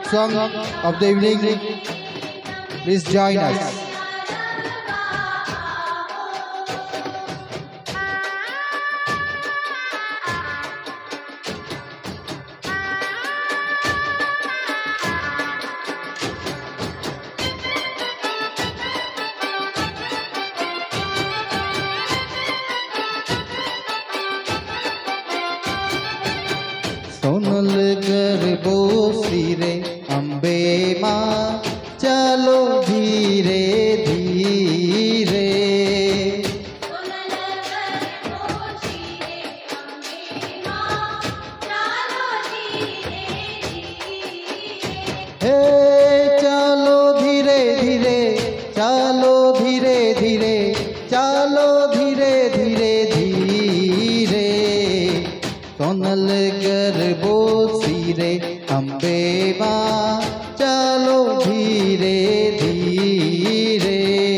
song of the evening. Please join us. Sonal गरबो सिरे अम्बे माँ चलो धीरे धीरे। हे चलो धीरे धीरे, चलो धीरे धीरे, चलो धीरे धीरे धीरे। सोनल गरबो सिरे अम्बे माँ चलो धीरे धीरे।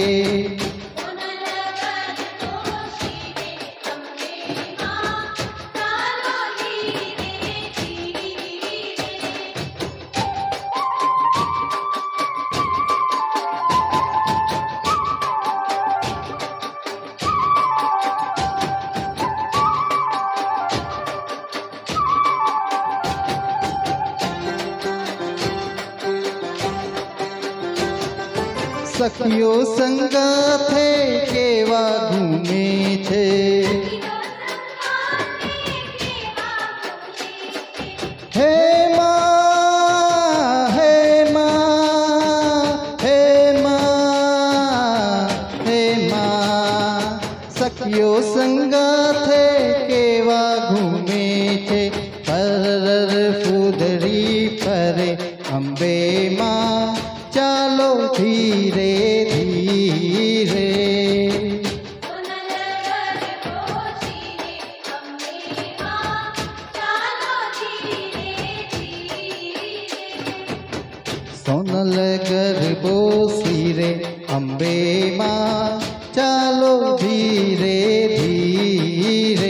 सखियो संगाथे केवा घूमे छे। हे माँ, हे माँ, हे माँ, हे माँ। सखियो संगाथे केवा घूमे छे। परर फुदरी परे अम्बे माँ चलो धीरे धीरे। सोनल गरबो सिरे अम्बे माँ चलो धीरे धीरे।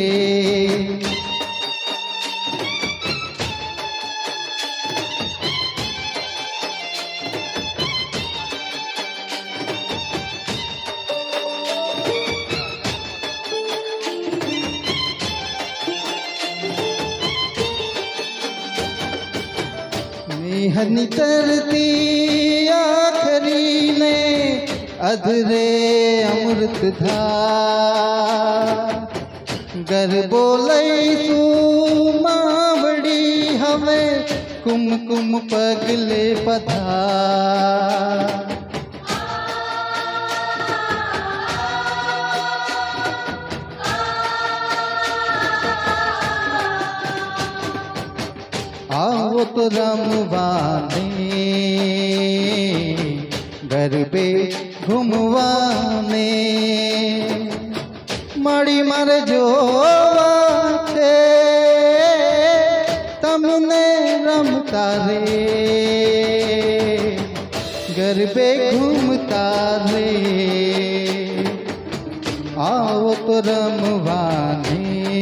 निहनी तरती आखरी ने अधरे अमृत धार। गरबो लईसू मावड़ी हमें कुमकुम पगले पधार। आओ तो रमवाने गरबे घुमवाने। मड़ी मर जोवा छे तमने रमता रे। गरबे घूमता रे। आओ तो रमवाने।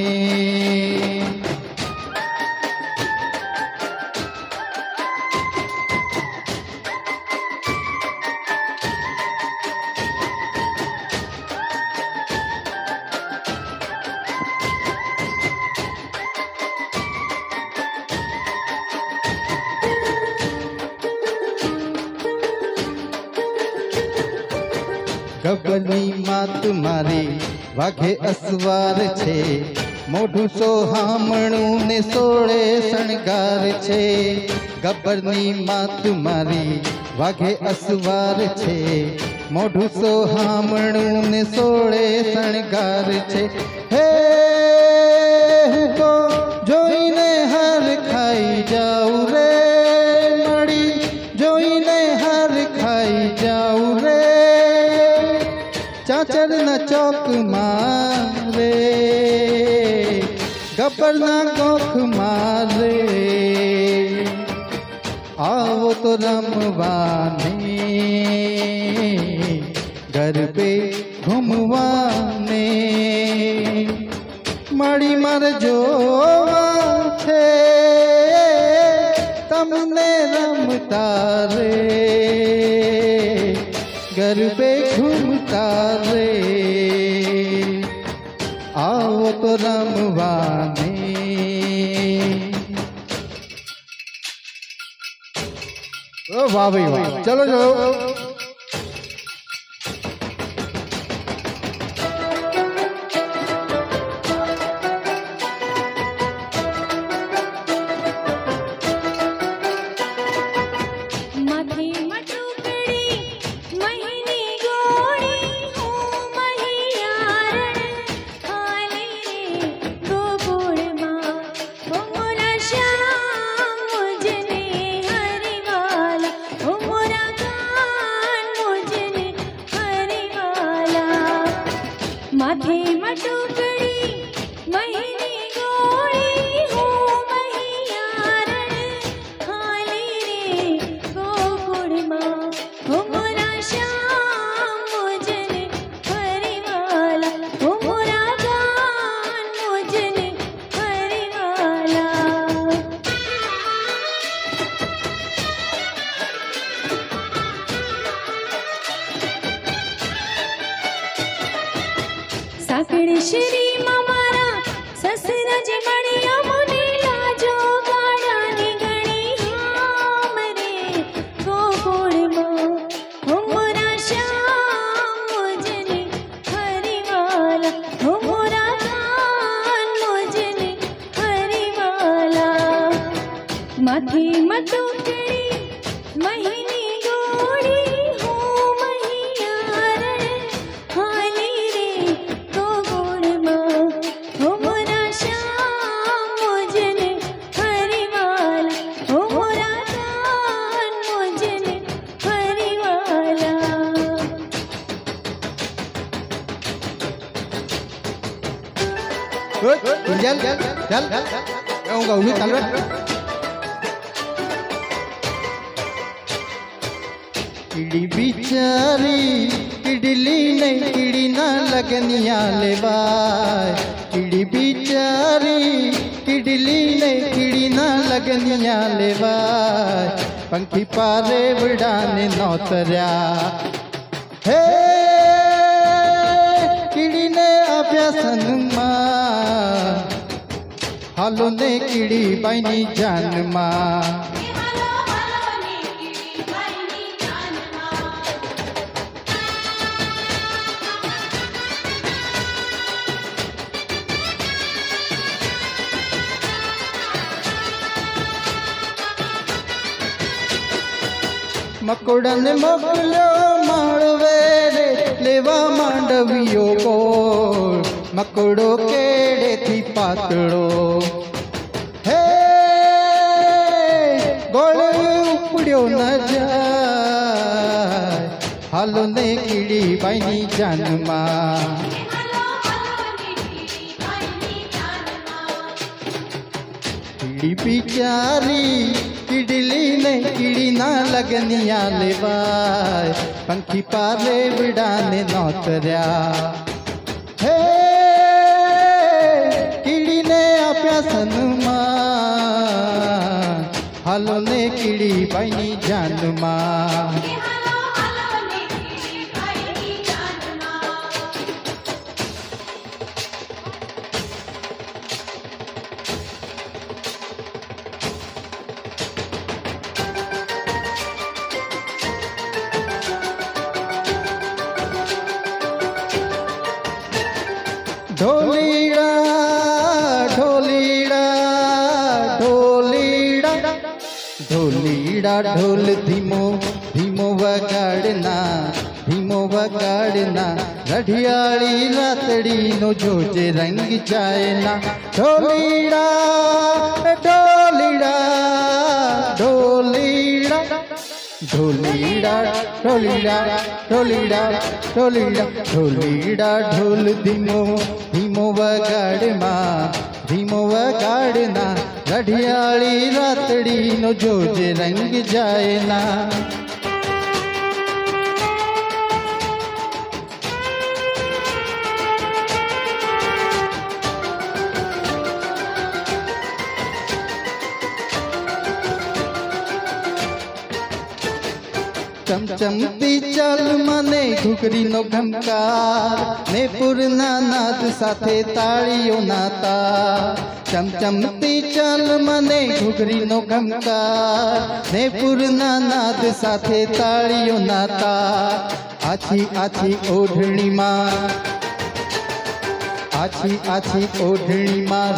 गबनी मात मारी वाघे असवार छे। मोढू सोहामणु ने सोळे शणगार छे। गबनी मात मारी वाघे असवार छे। मोढू सोहामणु ने सोळे शणगार छे। हे तो जोईने हर खाई जाऊ रे। मड़ी जोईने हर खाई जाऊ रे। चाचर न चौक मारे गब्बर न गोख मारे। आओ तो रमवाने गरबे घुमवाने। मड़ी मर जोवा छे तम તમને રમતા રે ગરબે ઘૂમતા રે આવો તો રમવાને ઓ વાહ ભાઈ વાહ ચલો ચલો साकड़े श्री मामारा ससराजी मणिया मुनि लाजो गाड़ानी गणी हमरे गोकुल मां हमरा श्याम मुझने हरिवाला हमरा कान मुझने हरिवाला माथे मटुकड़ी महीनी गोड़ी हो मैया रे हाली रे चल चल कहूँगा उन्हें चल किड़ी बिचारी किडली नहीं किड़ी ना लगनिया ले बाय किड़ी बिचारी किडली नहीं किड़ी ना लगनिया ले बाय पंखी पारे बिड़ाने नौतरिया हे किड़ी ने अभ्यासन मा हालो ने किड़ी बाईनी जान मा मकोड़ा ने मोकलो माड़वे रे लेवा मांडवियो को मकोड़ो केड़े थी पातड़ो हे गोल उपड़ियो न जाए हालो ने कीड़ी बाईनी जानमा कीड़ी बिचारी किडली ने किड़ी ना लगनिया ले बाय पंखी पाले बिड़ाने नौतरिया हे किड़ी ने अभ्यासन मा हालो ने किड़ी बाईनी जान मा ढोलीड़ा ढोलीड़ा ढोलीड़ा ढोलीड़ा ढोल धीमो धीमो वगाड़ना रढ़ियाली रातड़ी नो जोजे रंग जाए ना ढोलीड़ा ढोलीड़ा ढोलीड़ा ढोलीड़ा ढोलीड़ा ढोलीड़ा ढोलीड़ा ढोलीड़ा ढोल धीमो धीमो वगाड़ना रढ़ियाली रातड़ी नो जोजे रंग जाए ना ચમચમતી ચાલ મને ઘૂઘરીનો ઘમકાર ને પૂરના નાદ સાથે તાળીઓના તાર ચમચમતી ચાલ મને ઘૂઘરીનો ઘમકાર ને પૂરના નાદ સાથે તાળીઓના તાર આછી આછી ઓઢણીમાં આછી આછી ઓઢણીમાં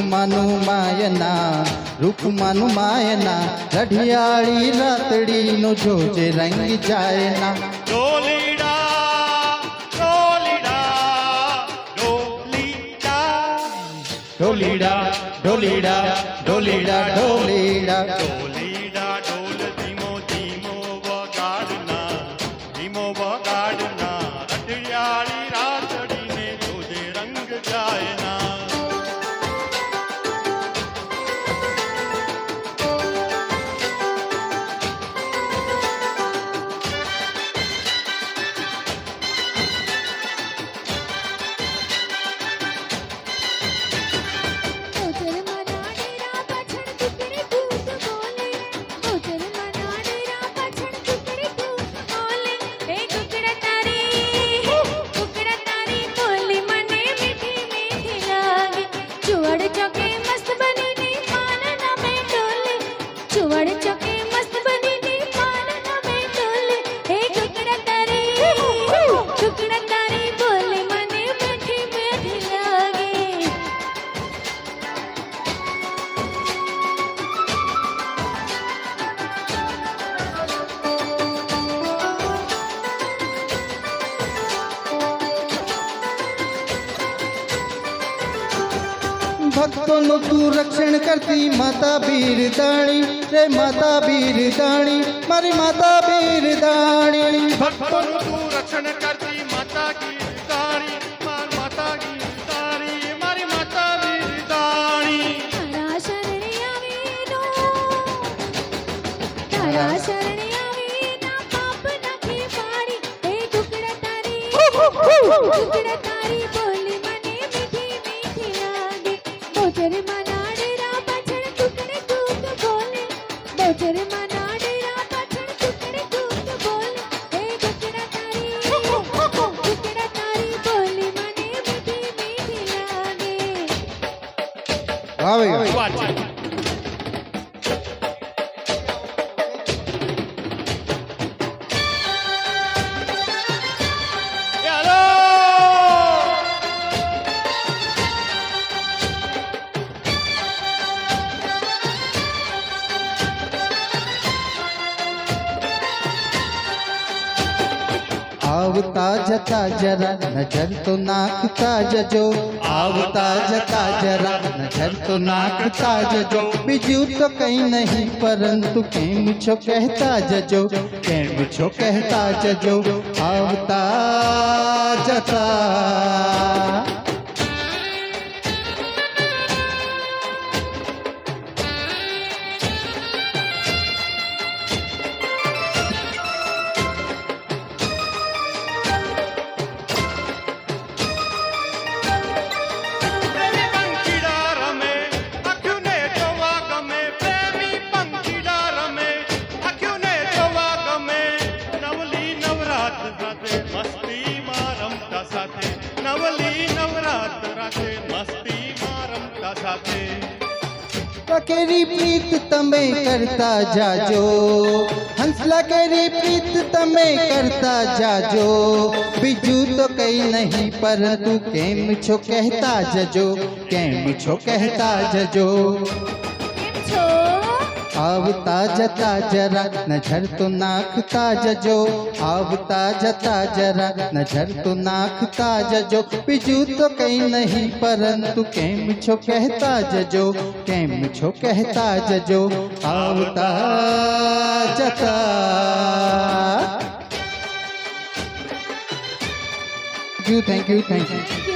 રૂપમાનું માયના રઢિયાળી રાતડીનો જોજે રંગ જાયના ઢોલીડા ઢોલીડા ઢોલીડા ઢોલીડા ઢોલ ધીમો ધીમો વગાડના રઢિયાળી રાતડીને જોજે રંગ જાયના ભક્તોનું તું રક્ષણ કરતી માતા બિરદાણી રે માતા બિરદાણી મારી માતા બિરદાણી ભક્તોનું તું રક્ષણ કરતી માતા ગીરદાણી માતા ગીરદાણી મારી માતા ગીરદાણી તારા શરણે આવી ના પાપ નાખી પાડી હે ટુકડા તારી બોલી મને મીઠી મીઠી લાગે બોચર માના ડેરા પાછળ ટુકડે ટૂક બોલે બોચર માના ડેરા પાછળ ટુકડે ટૂક બોલે હે ટુકડા તારી બોલી મને મીઠી મીઠી લાગે આવે આવતા જતા જરા નજર તો નાખતા જજો આવતા જતા જરા નજર તો નાખતા જજો બીજું તો કંઈ નહીં પરંતુ કેમ છો કહેતા જજો કેમ છો કહેતા જજો આવતા જતા केरी प्रीत तमे करता जाजो हंसला केरी प्रीत तमे करता जाजो बीजू तो कई नहीं परंतु केम छो कहता जजो केम छो कहता जजो आवता जता जरा नजर तो नाखता जजो आवता जता जरा नजर तो नाखता जजो बीजू तो कहीं नहीं परंतु केम छो कहता जजो केम छो कहता जजो आवता जता थैंक यू